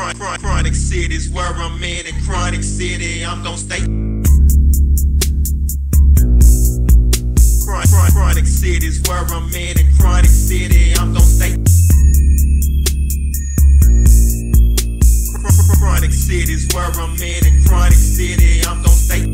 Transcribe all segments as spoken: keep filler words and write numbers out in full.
Chronic city's where I'm in, in Chronic City, I'm gon' stay. Chronic city's where I'm in, in Chronic City, I'm gon' stay. Chronic city's where I'm in, in Chronic City, I'm gon' stay.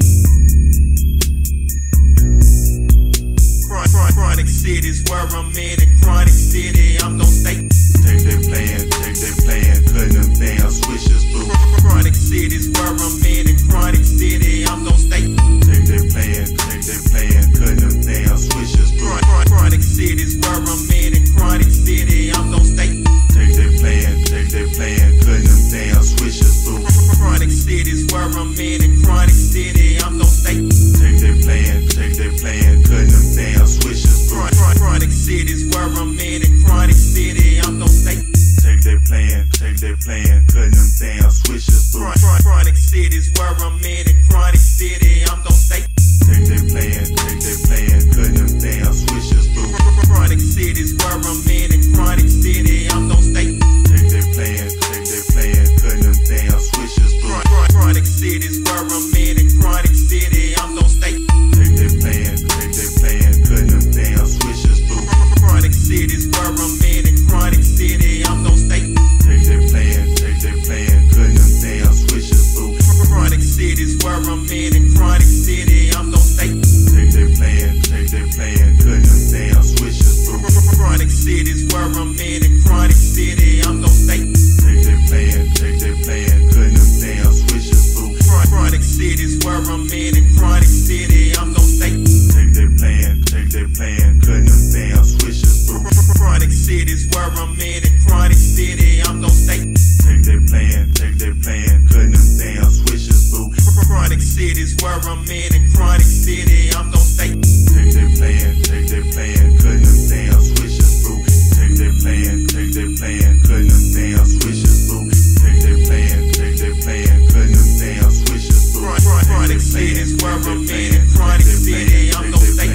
Chronic city's where I'm in, in Chronic City, I'm gon' stay. Take that plan, take that plan, cutting them damn switches through. Chronic city's where I'm in, in Chronic City, I'm gon' stay. Take that plan, take that plan, cutting them damn switches through. Chronic city's where I'm in, in Chronic City, I'm gon' stay. Take that plan, take that plan, cutting them damn switches through. Chronic city's where I'm in, in Chronic City, I'm gon' stay. Take that plan, take that plan, cutting them damn switches through. Chronic city's where I'm in, in Chronic City, I'm gon' stay. Take that plan, take that plan, cutting them damn switches through. Chronic city's where I'm in, in Chronic City, I'm gon' stay. Take that plan, take that plan, cutting them damn switches through. Chronic city's where I'm in, in Chronic City, I'm gon' stay. Take that plan, take that plan, cutting them damn switches through. Chronic city's where I'm in, in Chronic City, I'm gon' stay. Take that plan, take that plan, cutting them damn switches through. Chronic city's where I'm in, in Chronic City, I'm gon' stay. Take that plan, take that plan, cutting them damn switches through. Chronic city's where I'm in, in Chronic City, I'm gon' stay. Take that plan, take that plan, cutting them damn switches through. Chronic city's where I'm in, in Chronic City, I'm gon' stay. Take that plan, take that plan, cutting them damn switches through. Chronic city's where I'm in, in Chronic City, I'm gon' stay. Take that plan, take that plan, cutting them damn switches through. Chronic city's where I'm in, in Chronic City, I'm gon' stay. Take that plan, take that plan, cutting them damn switches through. Chronic city's where I'm in, in Chronic City, I'm gon' stay. Take that plan, take that plan, cutting them damn switches through. Take that plan, take that plan, cutting them damn switches through. Take that plan, take that plan, cutting them damn switches through. Chronic city's where I'm in, in Chronic City, I'm gon' stay.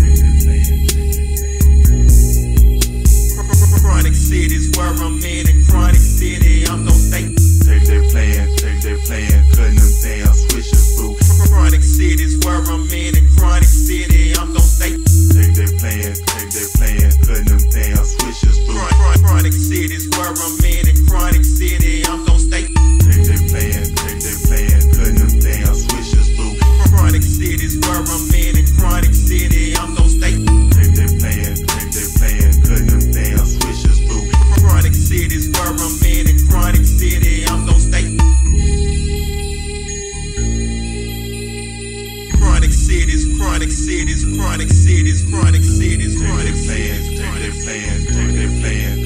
Chronic city's where I'm in, in Chronic City, I'm gon' stay. Take that plan, take that plan, cutting them damn switches through. Chronic city's where I'm in, in Chronic City, I'm gon' stay. Take that plan, take that plan, cutting them damn switches through. Chronic city's where I'm in, in Chronic City, I'm gon' stay. Take that plan, take that plan, cutting them damn switches through. Chronic city's where I'm in, in Chronic City, I'm gon' stay. Take that plan, take that plan, cutting them damn switches through. Chronic city's where I'm in, in Chronic City, I'm gon' stay. Chronic cities, chronic cities, chronic cities, chronic cities, Take chronic that plan, cities, take that plan, take that plan.